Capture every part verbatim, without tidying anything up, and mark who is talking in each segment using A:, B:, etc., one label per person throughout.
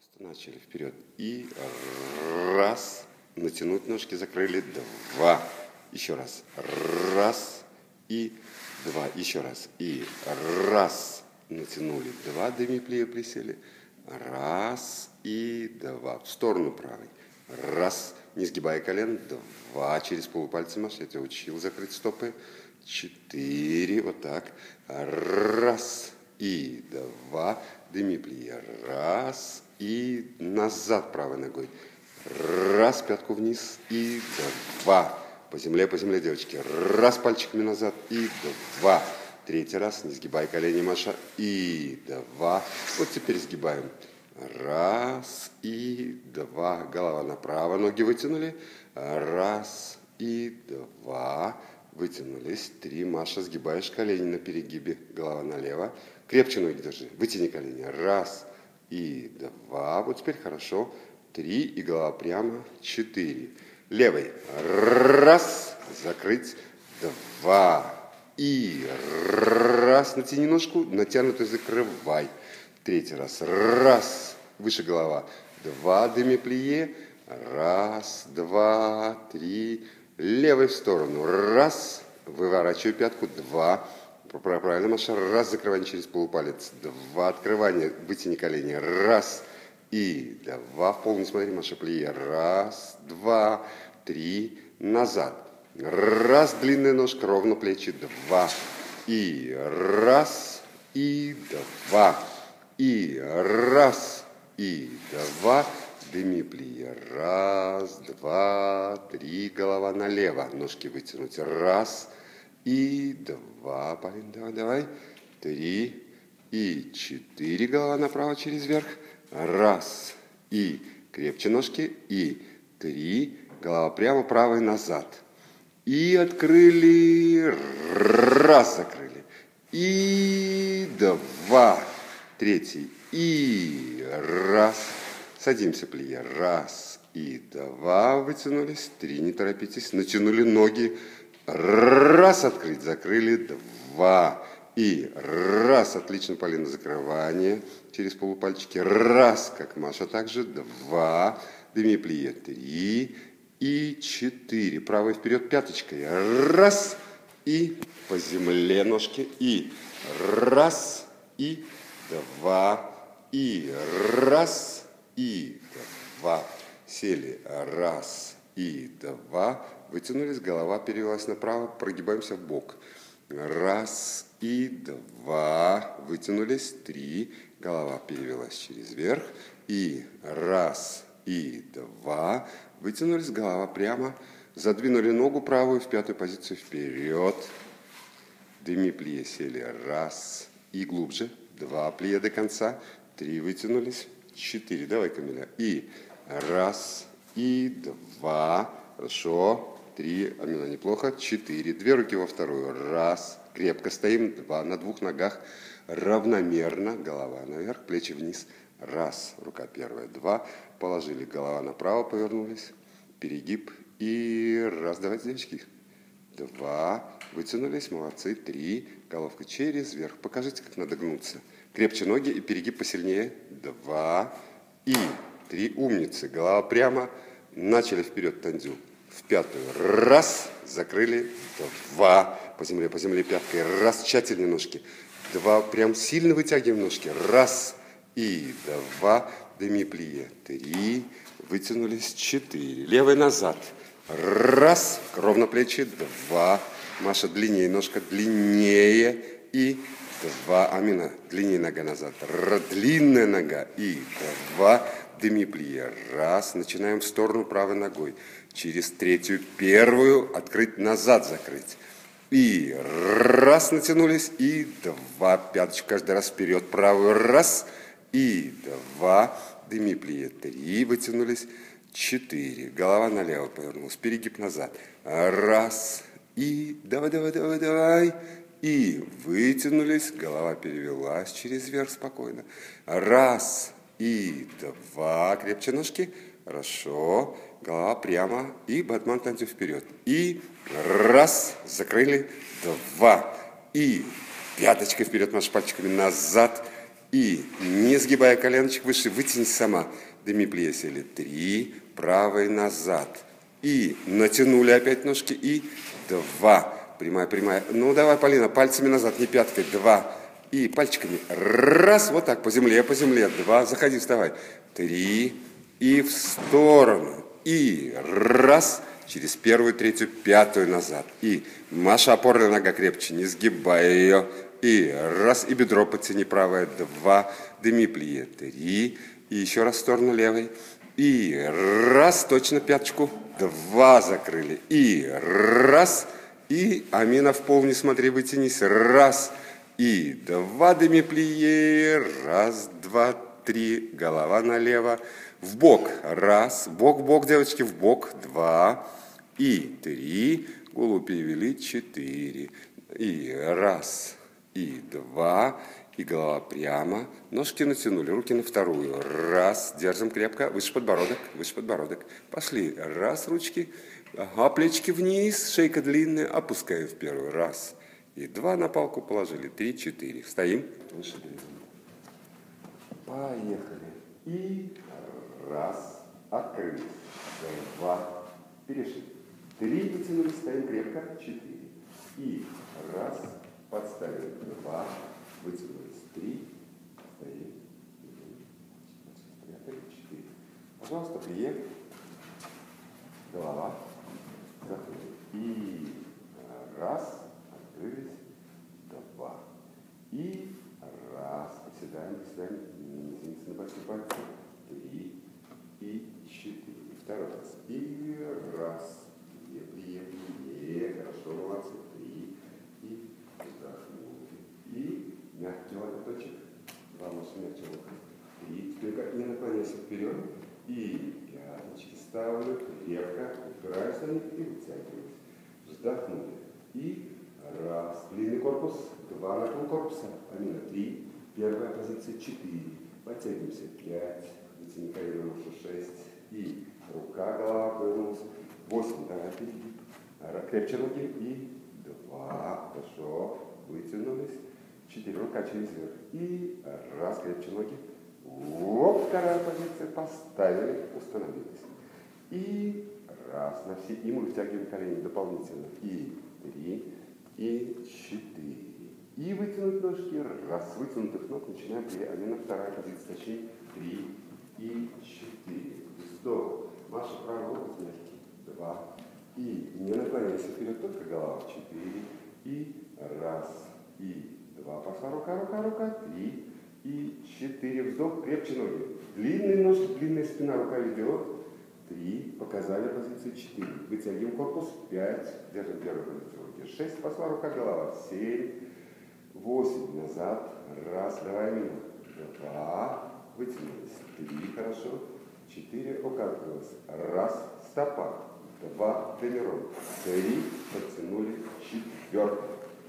A: Просто начали вперед. И раз. Натянуть ножки, закрыли. Два. Еще раз. Раз. И два. Еще раз. И раз. Натянули. Два. Деми-плие присели. Раз. И два. В сторону правой. Раз. Не сгибая колен. Два. Через полупальцы маши. Я тебя учил закрыть стопы. Четыре. Вот так. Раз. И два. Деми-плие. Раз. И назад правой ногой. Раз, пятку вниз. И два. По земле, по земле, девочки. Раз, пальчиками назад. И два. Третий раз. Не сгибай колени, Маша. И два. Вот теперь сгибаем. Раз и два. Голова направо. Ноги вытянули. Раз и два. Вытянулись. Три. Маша, сгибаешь колени на перегибе. Голова налево. Крепче ноги держи. Вытяни колени. Раз и два. Вот теперь хорошо. Три. И голова прямо. Четыре. Левой. Раз. Закрыть. Два. И раз. Натяни ножку. Натянутую закрывай. Третий раз. Раз. Выше голова. Два. Деми-плие. Раз. Два. Три. Левой в сторону. Раз. Выворачиваю пятку. Два. Правильно, Маша. Раз. Закрывание через полупалец. Два. Открывание. Вытяни колени. Раз. И два. В пол не смотри, Маша. Плие. Раз. Два. Три. Назад. Раз. Длинная ножка. Ровно плечи. Два. И раз. И два. И раз. И два. Деми-плие. Раз. Два. Три. Голова налево. Ножки вытянуть. Раз. И два. Полин, давай, давай. Три. И четыре. Голова направо через верх. Раз. И крепче ножки. И три. Голова прямо, правой назад. И открыли. Раз. Закрыли. И два. Третий. И раз. Садимся, плие. Раз. И два. Вытянулись. Три. Не торопитесь. Натянули ноги. Раз. Открыть. Закрыли. Два. И раз. Отлично, Полина. Закрывание через полупальчики. Раз. Как Маша также. Два. Деми-плие. Три. И четыре. Правой вперед пяточкой. Раз. И по земле ножки. И раз. И два. И раз. И два. Сели. Раз. И два. Вытянулись. Голова перевелась направо. Прогибаемся в бок. Раз. И два. Вытянулись. Три. Голова перевелась через верх. И раз. И два. Вытянулись. Голова прямо. Задвинули ногу правую в пятую позицию вперед. Деми-плие сели. Раз. И глубже. Два. Плие до конца. Три. Вытянулись. Четыре. Давай, Камиля. И раз. И два. Хорошо. Три. Амина, неплохо. Четыре. Две руки во вторую. Раз. Крепко стоим. Два. На двух ногах. Равномерно. Голова наверх. Плечи вниз. Раз. Рука первая. Два. Положили. Голова направо. Повернулись. Перегиб. И раз. Давайте, девочки. Два. Вытянулись. Молодцы. Три. Головка через верх. Покажите, как надо гнуться. Крепче ноги и перегиб посильнее. Два. И три. Умницы. Голова прямо. Начали вперед тандю. В пятую. Раз. Закрыли. Два. По земле, по земле пяткой. Раз. Тщательнее ножки. Два. Прям сильно вытягиваем ножки. Раз. И два. Деми-плие. Три. Вытянулись. Четыре. Левой назад. Раз. Ровно плечи. Два. Маша, длиннее. Ножка длиннее. И два. Амина. Длиннее нога назад. Р, длинная нога. И два. Деми-плие. Раз. Начинаем в сторону правой ногой. Через третью, первую. Открыть, назад закрыть. И раз. Натянулись. И два. Пяточку каждый раз вперед. Правую. Раз. И два. Деми-плие. Три. Вытянулись. Четыре. Голова налево повернулась. Перегиб назад. Раз. И давай, давай, давай, давай. И вытянулись. Голова перевелась через верх спокойно. Раз. И два. Крепче ножки. Хорошо. Голова прямо. И батман танцуй вперед. И раз. Закрыли. Два. И пяточкой вперед, маш пальчиками назад. И, не сгибая коленочек выше, вытянись сама. Деми-плие сели. Три. Правой назад. И натянули опять ножки. И два. Прямая, прямая. Ну, давай, Полина, пальцами назад, не пяткой. Два. И пальчиками. Раз. Вот так, по земле, по земле. Два. Заходи, вставай. Три. И в сторону. И раз. Через первую, третью, пятую назад. И Маша, опорная нога крепче, не сгибай ее. И раз, и бедро подтяни правое, два, деми-плие, три, и еще раз в сторону левой. И раз, точно пяточку, два закрыли. И раз, и Амина в пол не смотри, вытянись, раз, и два, деми-плие, раз, два, три, голова налево, в бок, раз, бок, бок, девочки, в бок, два, и три, голову перевели, четыре, и раз, и два, и голова прямо, ножки натянули, руки на вторую, раз, держим крепко, выше подбородок, выше подбородок, пошли, раз, ручки, ага, плечики вниз, шейка длинная, опускаем в первую, раз, и два, на палку положили, три, четыре, стоим, выше длинная. Поехали, и раз, открылись, два, перешли, три, вытянулись, стоим крепко, четыре, и раз, подставили, два, вытянулись, три, стоим, четыре. Пожалуйста, плие, голова, заходим. И раз, открылись, два. И раз, приседаем, приседаем, мизинцы на большие пальцы, три, и четыре. Второй раз. И раз, плие, плие, плие, хорошо, молодцы, три, и вздохнули. И мягкий локоточек, два наши мягкие локоточек. И теперь не наклоняйся вперед. И пяточки ставлю, крепко упираюсь на них и вытягиваюсь. Вздохнули. И раз, длинный корпус, два наклон корпуса, Амина, три, первая позиция, четыре. Подтягиваемся, пять, вытяни колено нашу, шесть. И рука, голова повернулась. восемь, давай впереди. Крепче ноги. И два, хорошо, вытянулись. четыре, рука через верх. И раз, крепче ноги. Вот вторая позиция, поставили, установились. И раз, на все. И мы вытягиваем колени дополнительно. И три, и четыре. И вытянуть ножки. Раз, с вытянутых ног начинаем. Амина, вторая позиция, точнее. Три и четыре. Вздох. Маша, правый локоть мягкий. Два. И не наклоняйся вперед, только голова. Четыре. И раз. И два. Пошла рука, рука, рука. Три. И четыре. Вздох. Крепче ноги. Длинные ножки, длинная спина, рука ведет. Три. Показали позицию. Четыре. Вытягиваем корпус. Пять. Держим первую позицию руки. Шесть. Пошла рука, голова. Семь. Восемь. Назад. Раз. Давай минут. Два. Вытянулись. Три. Хорошо. Четыре. Рука открылась. Раз. Стопа. Два. Тренировка. Три. Подтянули. Четвертый.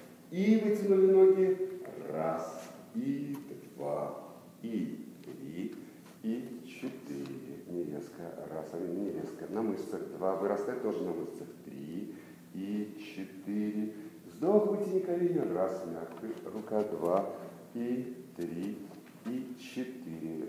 A: И вытянули ноги. Раз. И два. И три. И четыре. Не резко. Раз. А не резко. На мышцах. Два. Вырастает тоже на мышцах. Три. И четыре. Вздох. Вытяни колени. Раз. Мягкая. Рука. Два. И три. И четыре.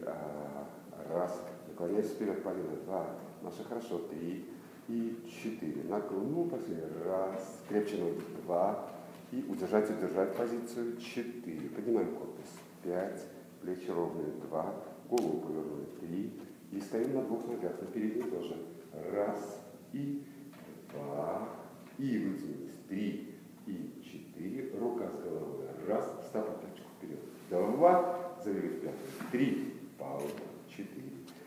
A: Раз. Наклоняйся вперед, Полина. Два. Маша, хорошо. Три. И четыре. Наклон. Ну, последний. Раз. Крепче ноги. Два. И удержать, удержать позицию. Четыре. Поднимаем корпус. Пять. Плечи ровные. Два. Голову повернули. Три. И стоим на двух ногах. На передней тоже. Раз. И два. И вытянулись. Три. И четыре. Рука с головой. Раз. Стопа пяточку вперед. Два. Завели в пятую. Три. Пауза. Четыре.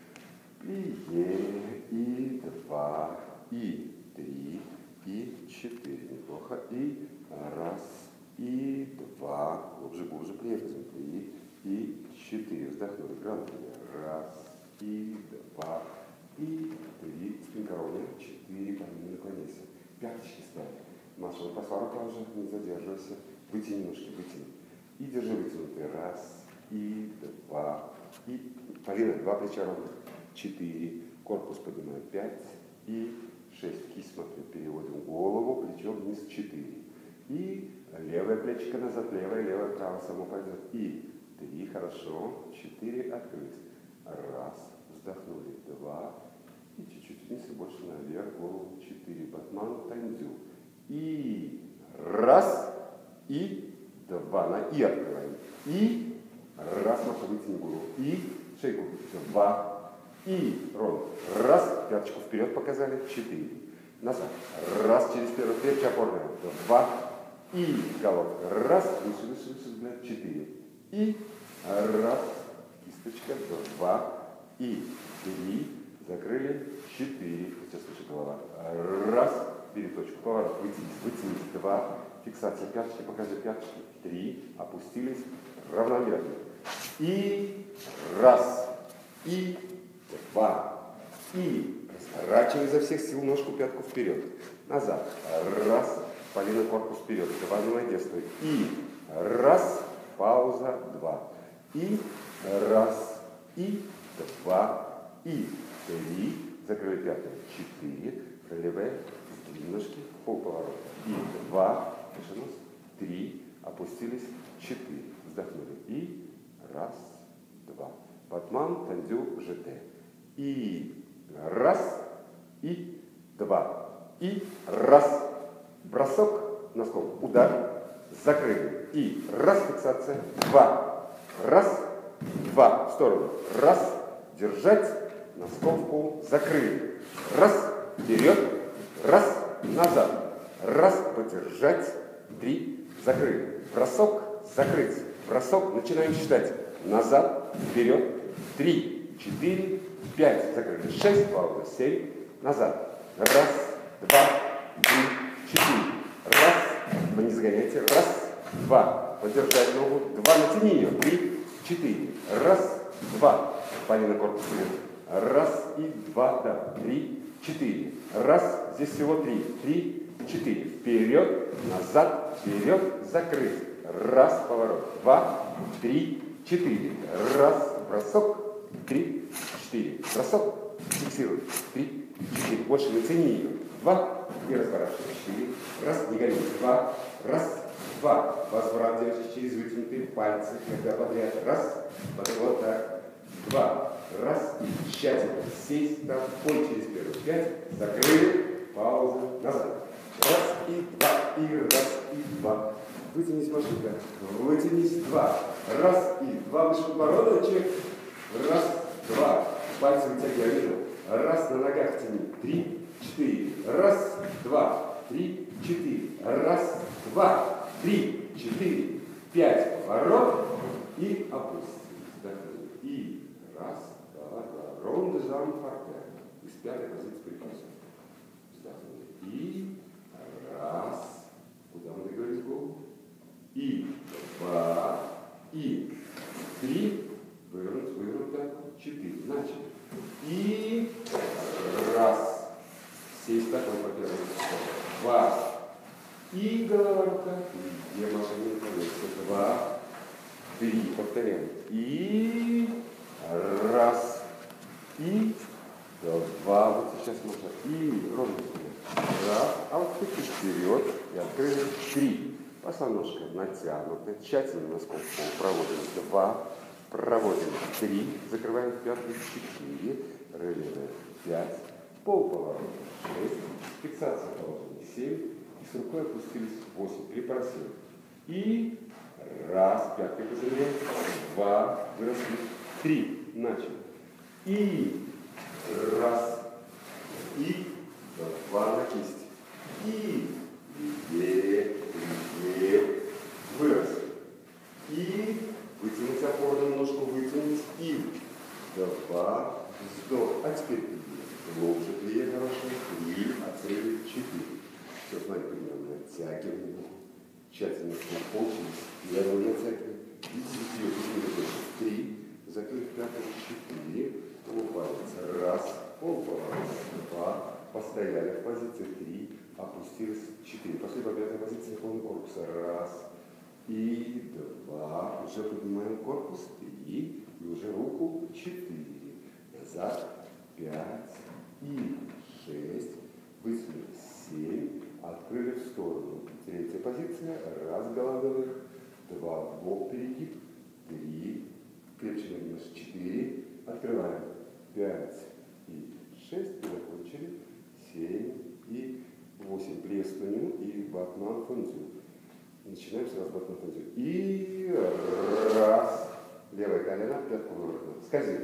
A: Плие. И два. И три. И четыре. Неплохо. И раз. И два. Глубже, глубже. Приехали. Три. И четыре. Вздохнули. Гран. Раз. И два. И три. Спинка ровная. Четыре. Не наклоняйся. Пяточки ставь. Маша, вот пошла рука уже. Не задерживайся. Вытяни ножки. Вытяни. И держи вытянутый. Раз. И два. И Полина. Два плеча ровных. Четыре. Корпус поднимаем. Пять. И шесть. Кисть смотрю. Переводим голову. Плечо вниз. Четыре. И левое плечико назад. Левое, левое, право само пойдет. И три, хорошо, четыре, открыть. Раз, вздохнули, два, и чуть-чуть вниз, и больше наверх, голову, четыре, батман, тандю. И раз, и два, на и открываем. И раз, маша, вытяни голову. И шейку, два, и ровно. Раз, пяточку вперед показали, четыре. Назад. Раз, через первый крепче опорная. Два, и головка. Раз, выше, выше, выше, взгляд, четыре. И раз, кисточка, два, и три, закрыли, четыре. Сейчас выше голова. Раз, переточку, поворот, вытянись, вытянись, два, фиксация пяточки, покажи пяточки, три, опустились, равномерно. И раз, и два, и разворачивай изо всех сил ножку, пятку вперед, назад, раз, полина корпус вперед, два на ноге стой, и раз, пауза, два, и раз, и два, и три, закрыли пятую, четыре, пролевая, ножки, полповорота, и два, нос, три, опустились, четыре, вздохнули, и раз, два, батман, тандю, жт, и раз, и два, и раз, бросок носком, удар, закрыли, и раз, фиксация, два, раз, два, в сторону, раз, держать, носком в пол, закрыли, раз, вперед, раз, назад, раз, подержать, три, закрыли, бросок, закрыть, бросок, начинаем считать, назад, вперед, три, четыре, пять, закрыли, шесть, пауза, семь, назад, раз, два, три, четыре, раз, вы не загоняйте, раз, два, подержать ногу, два, натяни ее, три, четыре, раз, два, полина корпус вперед, раз и два, да, три, четыре, раз, здесь всего три, три, четыре, вперед, назад, вперед, закрыть, раз, поворот, два, три, четыре, раз, бросок, три, четыре, бросок, фиксируй, три, четыре, больше не цени ее, два, и разворачивай, четыре, раз, не гони, два, раз, два, возврат держишь через вытянутые пальцы, когда подряд, раз, потом вот так, два, раз, и тщательно сесть, там, пой через первый, пять, закрыли, пауза, назад, раз, и два, и раз, и два, вытянись, машинка, вытянись, два, раз, и два, выше подбородочек, раз, два, пальцы вытягивай, вижу, раз, на ногах тяни, три, четыре, раз, два, три, четыре, раз, два, три, четыре, пять, поворот, и опустись, и раз, два, два, ровно зам форте, из пятой позиции припасов, вздохнули, и раз, куда мы договорились голову, и два, и три, вывернуть, вывернуть, так, четыре, начали, и раз, сесть такой по первому, два, и голова, рука, и две машины находятся, два, три, повторяем, и раз, и два, вот сейчас можно, и ровно раз, а вот тут вперед, и открыли, три, пошла ножка натянута, тщательно носком в пол, проводим, два, проводим, три, закрываем пятую, четыре, релевая, пять, пол поворота, шесть, фиксация положения, семь, и с рукой опустились, восемь, припорсили, и раз, пяткой позаменяем, два, выросли, три, начали, и раз, и два на кисть, и две, две, выросли, и вытянуть опорную ножку, вытянуть, и два, вздох, а теперь глубже, две, хорошо, три, открыли, четыре, все, смотри, примерно, натягиваем, тщательно получились, левую натягиваем, и ее, три, закрыть пятую, четыре, полпалец, раз, полпалец, два, постояли в позиции, три, опустились, четыре, пошли по пятой позиции, полный корпус, раз, и два, уже поднимаем корпус, три, и уже руку, четыре, назад, пять, и шесть, высунули, семь, открыли в сторону, третья позиция, раз, голова вверх, два, в бок, перегиб, три, крепче немножко. четыре. Открываем. пять и шесть. Закончили. семь и восемь. Приветствую и батман фонзю. Начинаем сразу батман фонзю. И раз. Левое колено, пятку выворотно. Скользим.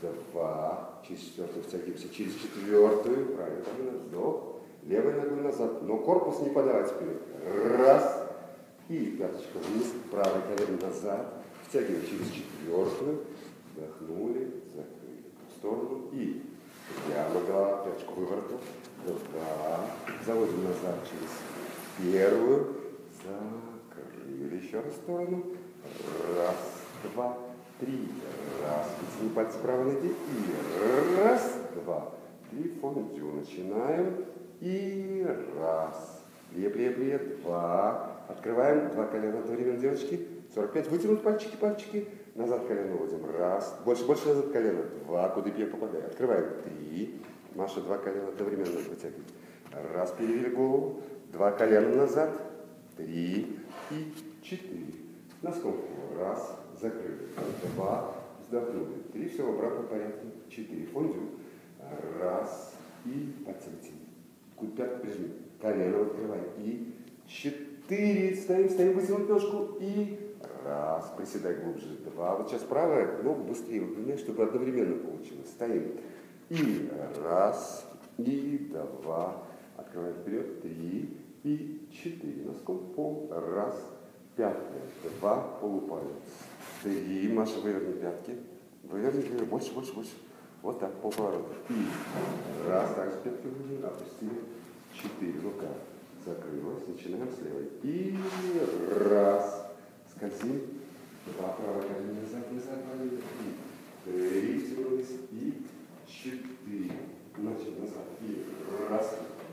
A: Два. Через четвертую втягиваемся. Через четвертую. Правильно. Колено. Вдох. Левой ногой назад. Но корпус не подавать вперед. Раз. И пяточка вниз. Правое колено назад. Втягиваем через четвертую. Вдохнули. Закрыли. В сторону. И прямо голова. Пяточку выворотно. Два. Заводим назад через первую. Закрыли. Еще раз в сторону. Раз. Два. Три. Раз. Вытяни пальцы правой ноги. И раз. Два. Три. Фондю. Начинаем. И раз. Пле, пле, пле. Два. Открываем. Два колена одновременно, девочки. сорок пять. Вытянуть пальчики, пальчики. Назад колено уводим. Раз. Больше, больше назад колено. Два. Куда я попадаю. Открываем. Три. Маша, два колена одновременно вытягивает. Раз. Перевели голову. Два колена назад. Три. И четыре. Носком. Раз. Закрыли. Два. Вздохнули. Три. Все в обратном порядке. Четыре. Фондю. Раз. И пальцы вытяни. Пятку прижми. Колено открывай. И четыре. Стоим, стоим. Вытянуть ножку. И раз. Приседай глубже. Два. Вот сейчас правая ногу быстрее выпрямляй, чтобы одновременно получилось. Стоим. И раз. И два. Открываем вперед. Три. И четыре. Носком в пол. Раз. Пятая. Два. Полупалец. Три. Маша, выверни пятки. Выверни, выверни. Больше, больше, больше. Вот так, полповорот. И раз, так, с пятки выверни, опустили. Четыре. Рука закрылась. Начинаем с левой. И раз. Скользим. Два. Правая колено назад, назад, правильно. И три. Втянулись. И четыре. Начали назад. И раз.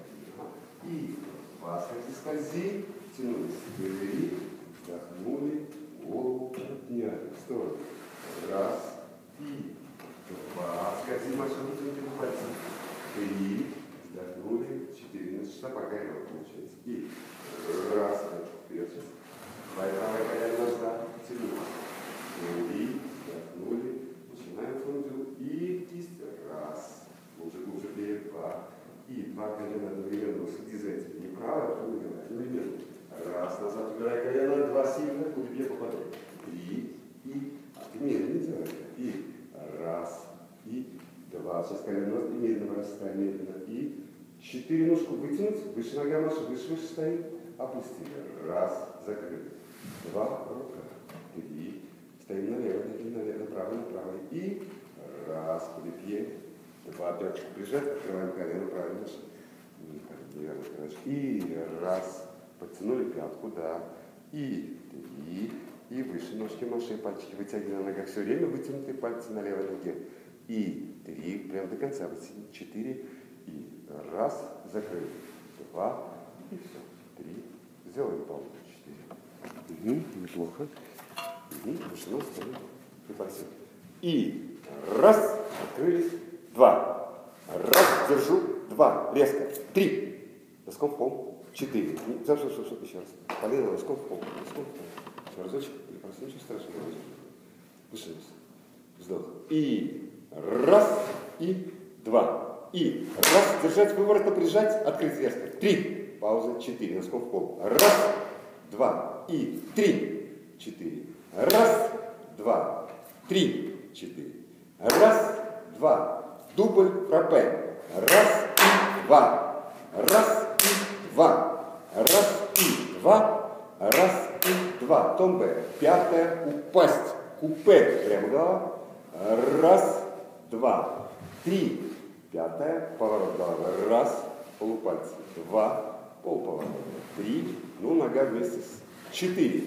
A: И два. Скользи, скользи. Втянулись. Три. Вдохнули. Голову подняли. В сторону. Раз. И два. Скользи, Маша, вытянули пальцы. Три. Вдохнули. Четыре. Значит, что пока я получается. И раз. Вперед сейчас. Два. Правая колено назад. Тянули. Три. Вдохнули. Начинаем фондю. И кисть. Раз. Глубже, глубже вперед. Два. И два колена одновременно. Следи за этим. Не правое, а левое. Одновременно. Раз. Назад убирай колено. Два. Сильно. Куда я попадаю. Три. И медленно делай. И раз. И два. Сейчас колено медленно вырастаем. Медленно. И четыре. Ножку вытянуть. Выше нога наша. Выше, выше стоим. Опустили. Раз. Закрыли. Два. Рука. Три. Стоим налево. Налево. Направо. Направо. И раз. Куда два. Пяточку прижать. Открываем колено. Правильно. Неверно. И раз. Подтянули пятку. Да. И три. И выше ножки Маши, пальчики вытягиваем на ногах все время, вытянутые пальцы на левой ноге. И три, прям до конца вытяни. Четыре. И раз, закрыли. Два. И все. Три. Сделаем паузу. Четыре. Угу, неплохо. Угу, выше нос, стоим. И пальцы. И раз, открылись. Два. Раз, держу. Два. Резко. Три. Носком в пол. Четыре. Стоп, стоп, стоп, стоп, еще раз. Полина, носком в пол. Носком в пол. Разочек, просто ничего страшного. Выше нос. Вздох. И раз, и два. И раз, держать, выворотно прижать, открыть резко. Три. Пауза. Четыре. Носком в пол. Раз, два. И три. Четыре. Раз, два. Три. Четыре. Раз, два. Дубль, фраппе. Раз, и два. Раз, и два. Раз, и два. Раз, и два. Томбе. Пятая. Упасть. Купе. Прямо голова. Раз, два. Три. Пятая. Поворот головы. Раз. Полупальцы. Два. Полповорота. Три. Ну, нога вместе с четыре.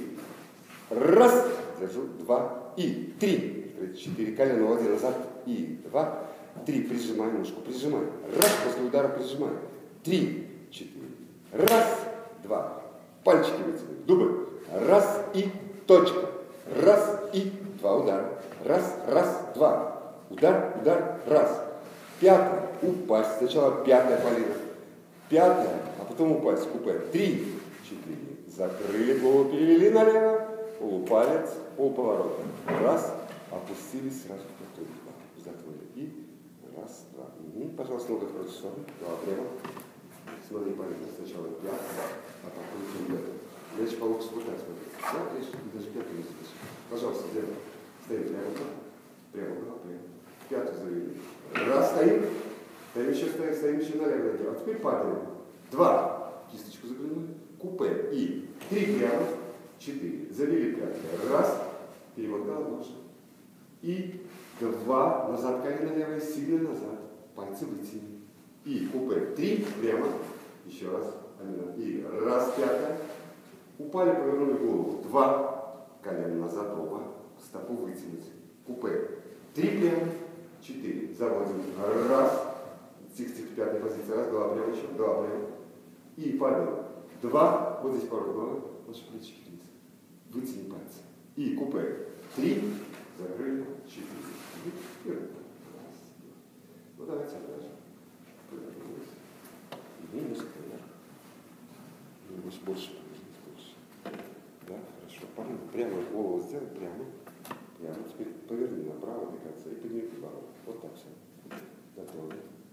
A: Раз. Держу. Два. И три. Четыре. Колено води назад. И два. Три. Прижимай ножку. Прижимай. Раз. После удара прижимай. Три. Четыре. Раз. Два. Пальчики вытянули. Дубль. Раз и точка. Раз и два удара. Раз, раз, два. Удар, удар, раз. Пятая. Упасть. Сначала пятая Полина. Пятая, а потом упасть. Купе. Три, четыре. Закрыли голову, перевели налево. Полупалец, полповорота. Раз, опустились сразу в повторе. Закрыли. И раз, два. Угу. Пожалуйста, ногу против стороны. Два, прямо. Смотри, парень, сначала пять, а потом вверх. Дальше получится вот так, смотри. Да, видишь, даже пятую не слышишь. Пожалуйста, делаем. Стоим прямо. Прямо, прямо. Пятую завели. Раз, стоим. Стоим еще, стоим, стоим еще налево. А теперь падаем. Два. Кисточку заглянули. Купе. И три прямо. Четыре. Завели пятую. Раз. Перемотал нож. И два. Назад колено левое. Сильно назад. Пальцы вытяни. И купе. Три прямо. Еще раз. И раз, пятая. Упали, повернули голову. Два. Колено назад, оба. Стопу вытянуть. Купе. Три прямо. Четыре. Заводим. Раз. Тихо-тихо, пятая позиция. Раз, голова прямо, еще. Голова прямо. И падаем. Два. Вот здесь поворот головы. Ваши плечики вниз. Вытяни пальцы. И купе. Три. Закрыли. Четыре. И раз. Ну давайте дальше. Повернулись. И несколько вверх. Больше, больше. Да, хорошо. Парень, прямо голову сделай, прямо. Прямо. Теперь поверни направо до конца и подними подбородок. Вот так все. Готовы.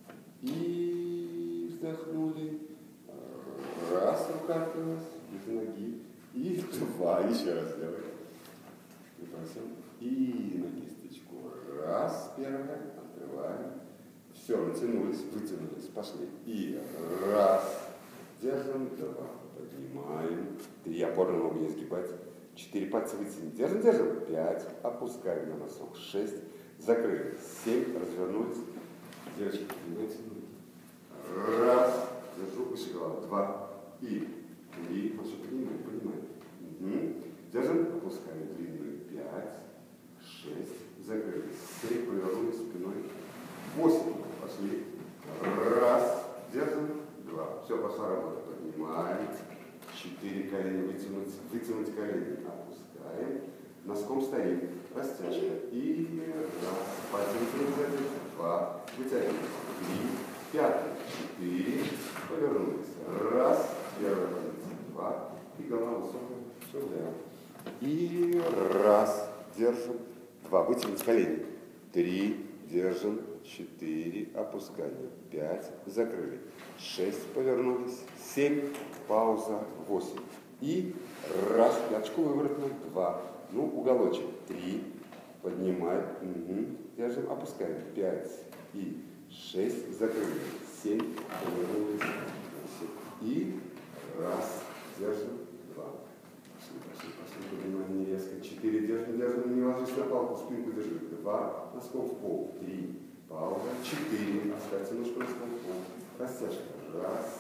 A: И вздохнули. Раз, рука открылась, без ноги. И два. Еще раз делай. И просим. И на кисточку. Раз, первая. Открываем. Все, натянулись, вытянулись. Пошли. И раз. Держим. Два. Поднимаем. Три. Опорно ногу не сгибать. Четыре пальца вытянем. Держим, держим. Пять. Опускаем на носок. Шесть. Закрыли. Семь. Развернулись. Девочки, поднимайте ноги. Раз. Держу выше головы. Два. И три. Маша, поднимаем, поднимаем. Угу. Держим. Опускаем длинную. Пять. Шесть. Закрыли. Семь. Повернулись спиной. Восемь. Пошли. Раз. Держим. Два. Все, пошла работа. Поднимаем. Четыре колени вытянуть. Вытянуть колени. Опускаем. Носком стоим. Растяжка. И раз. Пальцы вытянуть. Два. Вытягиваем. Три. Пятый. Четыре. Повернулись. Раз. Первая позиция. Два. И голова высокая. Все влево. И раз. Держим. Два. Вытянуть колени. Три. Держим. Четыре. Опускаем. Пять. Закрыли. Шесть. Повернулись. Семь. Пауза. Восемь. И раз. Пяточку выворотно. Два. Ну, уголочек. Три. Поднимаем. Угу. Держим. Опускаем. Пять. И шесть. Закрыли. Семь. Повернулись. Восемь. И раз. Держим. Два. Пошли, пошли, пошли. Поднимаем не резко. Четыре. Держим, держим. Не ложись на палку. Спинку держи. Два. Носком в пол. Три. Пауза. Четыре. Оставьте ножку носком в пол. Растяжка. Раз.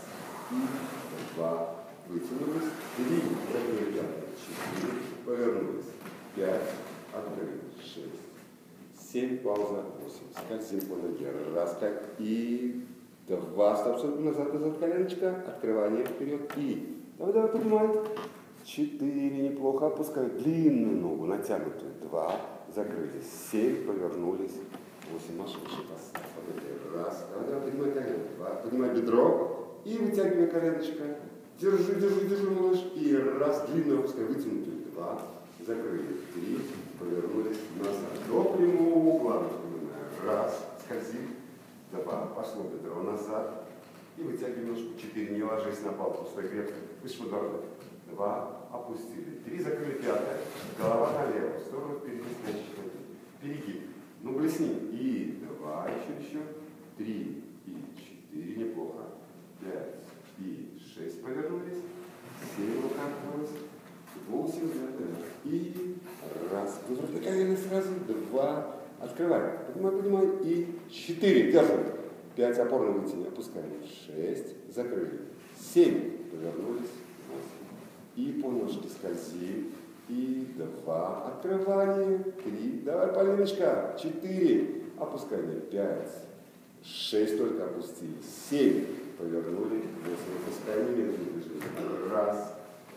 A: И два. Вытянулись. Три. Закрыли. Пятый. Четыре. Повернулись. Пять. Открыли. Шесть. Семь. Пауза. Восемь. Скользим по ноге. Раз. Так. И два. Стоп, стоп. Назад, назад. Коленочка. Открывание вперед. И. Давай, давай, поднимай. Четыре. Неплохо. Опускай длинную ногу. Натянутую. Два. Закрыли. Семь. Повернулись. Восемь. Маша, выше поставь. Раз. Давай, давай. Поднимай колено. Два. Поднимай бедро. И вытягивай коленочко. Держи, держи, держи, малыш. И раз. Длинную опускай. Вытянутую. Два. Закрыли. Три. Повернулись назад. До прямого угла. Раз. Скользим. Два. Пошло бедро назад. И вытягивай ножку. Четыре. Не ложись на палку. Стой крепко. Выше подбородок. Два. Опустили. Три. Закрыли. Пятое. Голова налево. В сторону впереди. Перегиб. Ну, блесни. И два. Еще, еще. Три. И четыре. Неплохо. Пять. И шесть. Повернулись. Семь. Рука открылась. Восемь. И раз. Выворотное колено сразу. Два. Открываем. Поднимай, поднимай. И четыре. Держим. Пять. Опорно вытяни. Опускаем. Шесть. Закрыли. Семь. Повернулись. Восемь. И по ножке скользим. И два. Открывание. Три. Давай, Полиночка. Четыре. Опускание. Пять. Шесть только опустили. Семь. Повернули. Восемь. Опускаем. Медленно движение. Раз.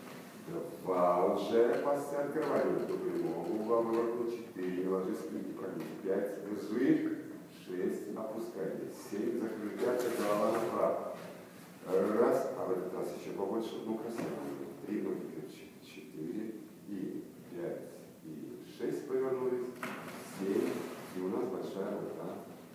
A: Два. Уже пасти. Открывание. До прямого угла. Выворотно. Четыре. Ложись. Спинки прогиб. Пять. Держи. Шесть. Опускание. Семь. Закрыли. Пять. Голова направо. Раз. А в этот раз еще побольше. Ну, красиво. Три. Ноги. Четыре. И пять. И шесть. Повернулись. большая рука.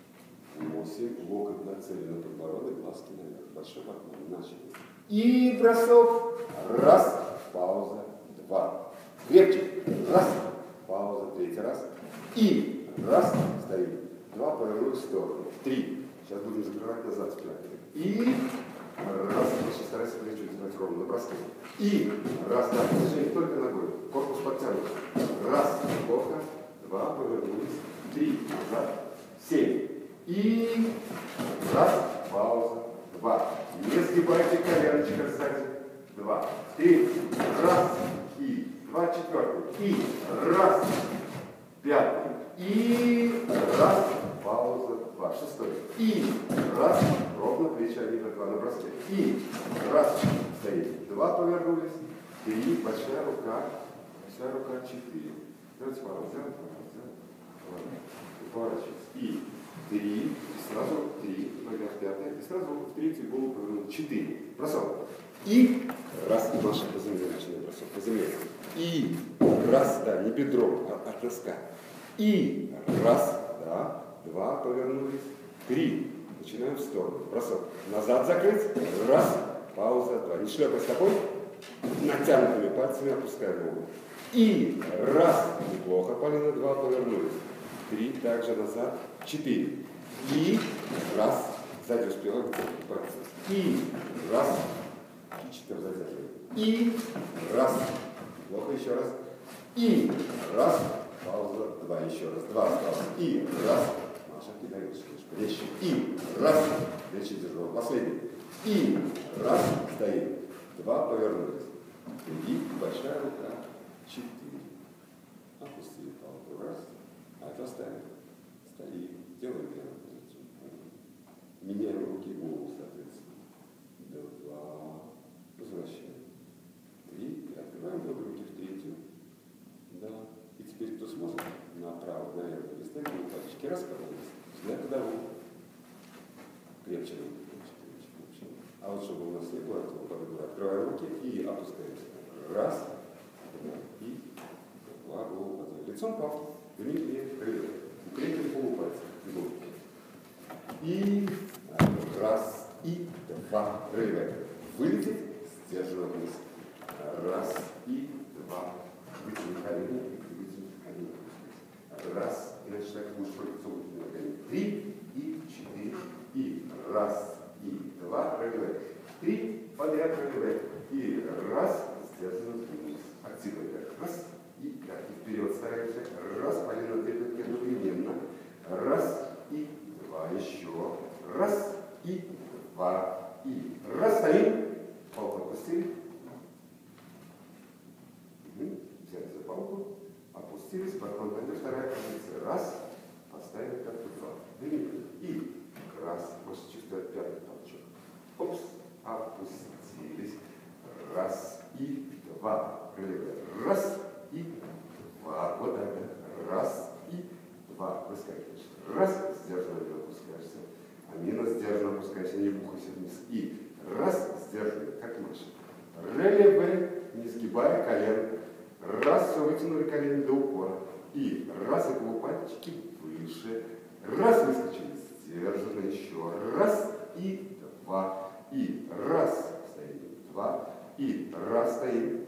A: Восемь. Локоть нацелен на подбородок, глазки наверх. Большой поклон. Начали. И бросок. Раз. Пауза. Два. Крепче. Раз. Пауза. Третий раз. И раз. Стоим. Два. Повернулись в сторону. Три. Сейчас будем закрывать назад. И раз. Старайся плечо держать ровно. На броске. И раз. Так, движение только ногой. Корпус подтянут. Раз. Плохо. Два. Повернулись. Три. Назад. Семь. И раз. Пауза. Два. Не сгибайте коленочка сзади. Два. Три. Раз. И два. Четвертый. И раз. Пятый. И раз. Пауза. Два. Шестой. И раз. Ровно плечи один на два на броске. И раз. Стоит. Два. Повернулись. Три. Большая рука. Большая рука. Четыре. Давайте паузу. Сделать паузу. Поворачиваться. И три. И сразу три. Нога в пятое. И сразу в третью голову повернуть. Четыре. Бросок. И раз. И Маша по земле. Начинай бросок. По земле. И раз. Да, не бедром, а от носка. И раз. Да. Два. Повернулись. Три. Начинаем в сторону. Бросок. Назад закрыть. Раз. Пауза. Два. Не шлепай стопой. Натянутыми пальцами опускаем ногу. И раз. Неплохо, Полина. Два. Повернулись. Три. Также назад. Четыре. И раз. Сзади успела. И раз. И четыре. Задерживаем. И раз. Плохо. Еще раз. И раз. Пауза. Два. Еще раз. Два. Осталось. И раз. Маша, кидаешь. Резче. И раз. Резче держу. Последний. И раз. Стоим. Два. Повернулись. И большая рука. Четыре. Опустили палку. Раз. А это оставим. Стоим. Делаем первую позицию. Меняем руки и голову, соответственно. Два. Возвращаем. Три. И открываем обе руки в третью. Да. И теперь кто сможет направо, налево переставим пальчики. Раскрылись. Взгляд подаву. Крепче руки. Крепче, крепче. А вот чтобы у нас не было этого подобного, открываем руки и опускаемся. Раз. И два. Голову подавим. Лицом пал. Вниз, крылья. Крепкие полупальцы. И раз. И два. Крылья. Вылететь. Сдерживаем вниз. Раз. И два. Вытянем колени. Вытянем колени. Раз. И значит, так будешь прыгаться на колени. Три. И четыре. И раз. И два. Крылья. Три. Подряд крылья. И раз. Сдерживаем вниз. Активно. Раз. И так, и вперед стараемся. Раз, Полина, три пятки одновременно. Раз, и два, еще. Раз, и два, и раз, стоим. Палку отпустили. Угу. Взяли за палку, опустились, потом пойдем, вторая позиция. Раз, поставили пятку, два. Двинули. И раз, может чувствовать пятый толчок. Опс, опустились. Раз, и два. Раз, и два. Вот так. Раз и два. Выскакиваешь. Раз. Сдержанно опускаешься. А минус сдержанно опускаешься. Не бухайся вниз. И раз. Сдержанно. Как Маша. Релеве. Не сгибая колен. Раз. Все. Вытянули колени до упора. И раз. И полупальчики выше. Раз. Выскочили. Сдержанно. Еще. Раз. И два. И раз. Стоим. Два. И раз. Стоим.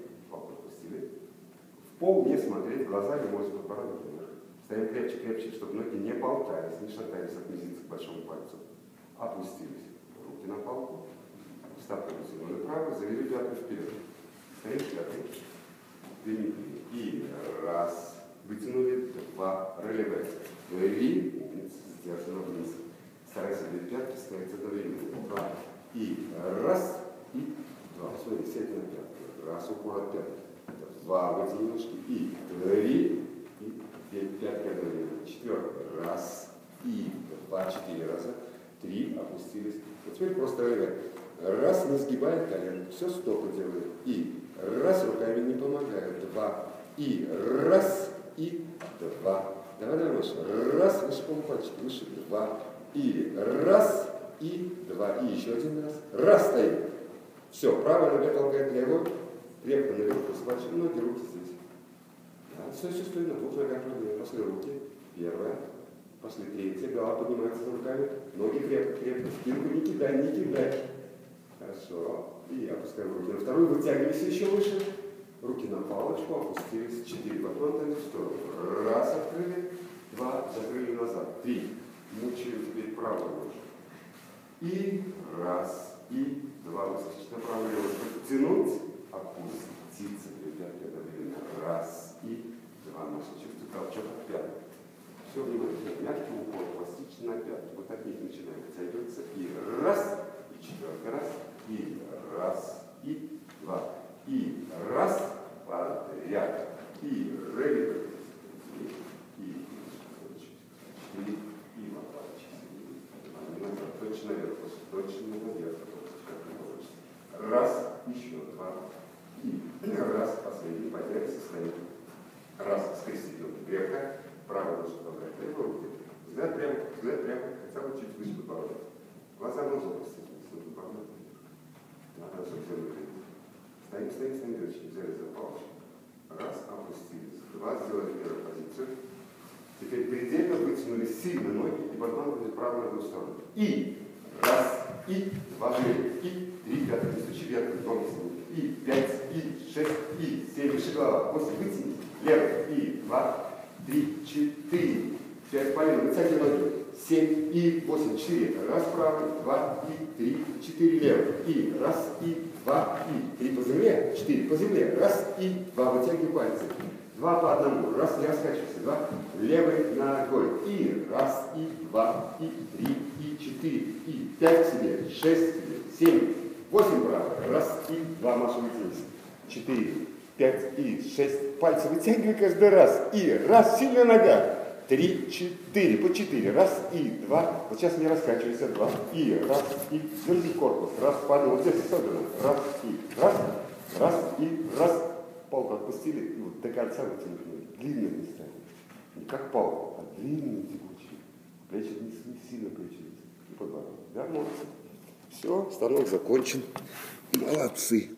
A: В пол не смотреть, глаза не может подбородок вверх. Стоим крепче, крепче, чтобы ноги не болтались, не шатались от мизинца к большому пальцу. Опустились. Руки на палку. Стопы вытянули право, завели пятку вперед. Стоим пятку. Двинули. И раз. Вытянули. Два. Релеве. Двери. Умница. Сдержанно вниз. Старайся две пятки стоять одновременно. Два. И раз. И два. Смотри, сядь на пятку. Раз. Упор от пятки. Два, вытяни ножки, и три, и пятки одновременно. Четвертый, раз, и два, четыре раза, три, опустились. Вот теперь просто рывок. Раз, не сгибает колено, все стопы делает. И раз, руками не помогает. Два, и раз, и два. Давай, давай, Маша. Раз, выше полупальчики, выше, два, и раз, и два. И еще один раз. Раз, стоим. Все, правая нога толкает левую. Крепко наверху схвачены ноги, руки здесь. Да, все чувствуем на двух ногах ровнее. Пошли руки. Первая. Пошли. Третья. Голова поднимается руками. Ноги крепко, крепко. Спинку не кидай, не кидай. Хорошо. И опускаем руки на вторую. Вытягивайся еще выше. Руки на палочку. Опустились. Четыре. Потом в сторону. Раз. Открыли. Два. Закрыли назад. Три. Мучаем теперь правую ножку. И раз. И два. Выскочить направо. Лево. Потянуть. Опуститься. Пятки одновременно. Раз. И два. Наши чувства. Толчок от пяток. Все внимание. Мягкий упор. Пластично на пятки. Вот от них начинаем вытягиваться. И раз. И четвертый раз. И раз. И два. И раз. Подряд. И релик. И четыре. И лопаточки. Точно наверх. Точно наверх. Раз. Еще два. И раз. Последний. Поднялись. Стоим. Раз. Скрестить ноги крепко. Правую ножку подать. Левую руку. Взгляд прямо. Взгляд прямо. Хотя бы чуть выше подбородка. Глаза можно опустить. Надо, чтобы все выглядит. Стоим, стоим, стоим, девочки. Взяли за палочку. Раз, опустились. Два, сделали первую позицию. Теперь предельно вытянули сильно ноги и подманывали правую ногу в сторону. И раз, и два, и три, пятый, не стучи вверх, ноги снимут. И пять, и шесть, и семь, выше голова. Восемь, вытяните. Левый, и два, три, четыре, пять, половина. Вытягивай ноги. Семь и восемь, четыре. Раз правый, два и три, четыре левый. И раз, и два, и три по земле, четыре по земле. Раз, и два. Вытягивай пальцы. Два по одному. Раз, не раскачивайся. Два. Левой ногой. И раз, и два, и три, и четыре, и пять себе, шесть себе, семь, восемь правый. Раз, и два. Маша, вытянулись. Четыре, пять и шесть. Пальцы вытягивай каждый раз. И раз, сильная нога. Три, четыре, по четыре, раз и два, вот сейчас не раскачивайся, два, и раз, и держи корпус, раз, падал, вот здесь особенно, раз, и раз, раз, и раз, палку отпустили, и вот до конца вытянуть ноги, длинные не ставим, не как палку, а длинные тягучие, плечи не, не сильно плечи, и подбородок, да, молодцы. Все, станок закончен, молодцы.